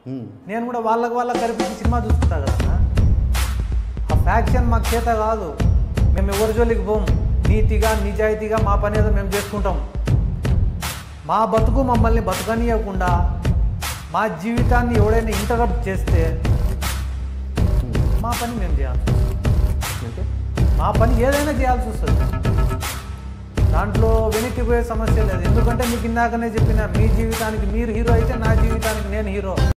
నేను కూడా వాళ్ళకి కనిపించి సినిమా చూసుకుంటా కదా. ఆ ఫ్యాక్షన్ మాకు చేత కాదు. మేము ఎవరి జోలికి పోం. నీతిగా నిజాయితీగా మా పని ఏదో మేము చేసుకుంటాం. మా బతుకు మమ్మల్ని బతుకనియకుండా మా జీవితాన్ని ఎవడైనా ఇంటరప్ట్ చేస్తే మా పని మేము చేయాల్సి వస్తుంది. మా పని ఏదైనా చేయాల్సి వస్తుంది. దాంట్లో వెనక్కిపోయే సమస్య లేదు. ఎందుకంటే మీకు ఇందాకనే చెప్పిన, మీ జీవితానికి మీరు హీరో అయితే నా జీవితానికి నేను హీరో.